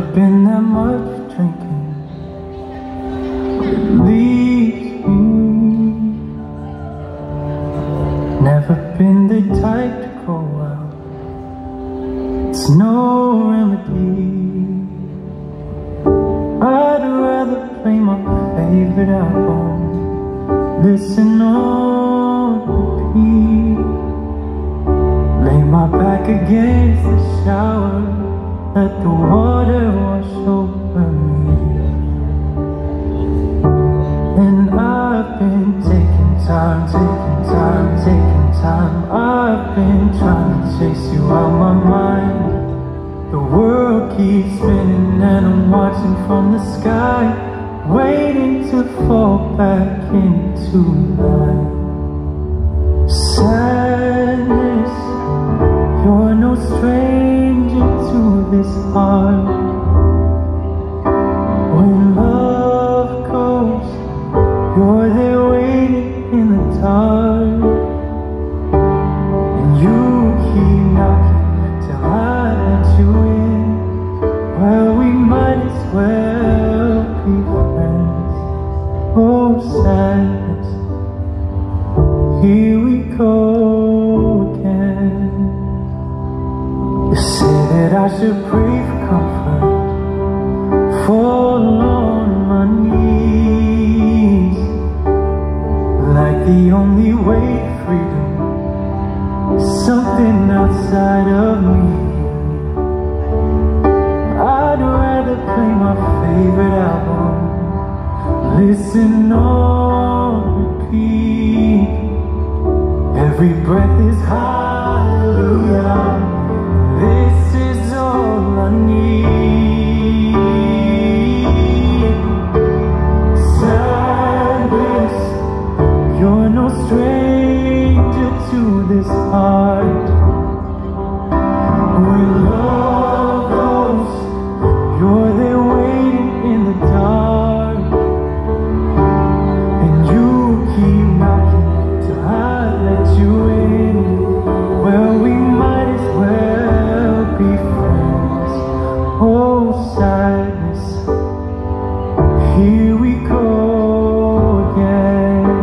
Never been that much drinking leaves me. Never been the type to go out, it's no remedy. I'd rather play my favorite album, listen on repeat. Lay my back against the shower, let the water wash over me. And I've been taking time. I've been trying to chase you out my mind. The world keeps spinning and I'm watching from the sky, waiting to fall back into life. Sadness, you're no stranger to this heart. When love goes, you're there waiting in the dark. And you keep knocking till I let you in. Well, we might as well be friends. Oh, sadness, here we go again. You say that I should pray for comfort, fall on my knees, like the only way to freedom is something outside of me. I'd rather play my favorite album, listen on repeat. Every breath is hallelujah. This is all I need. Sadness, you're no stranger to this heart. When love goes, you're there waiting in the dark. And you keep knocking till I let you in. Well, we might as well be friends. Oh, sadness, here we go again.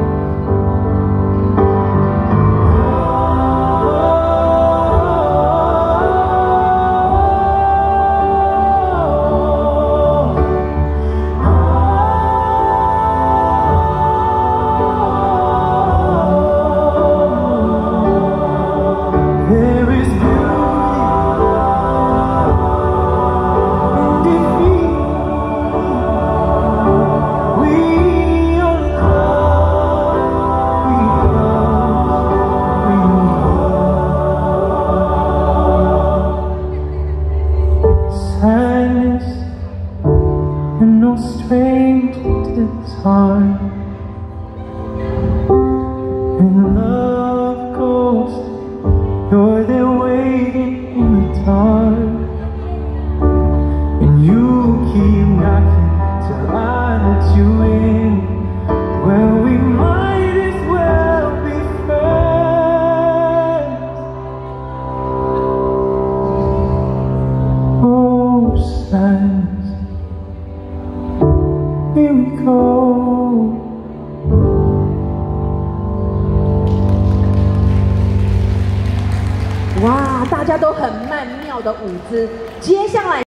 There is sadness, and no stranger to this heart. When love goes, you're there waiting in the dark. And you keep knocking till I let you in. Well, we might as well be friends. Oh, sadness, here we go. 哇，大家都很曼妙的舞姿，接下来。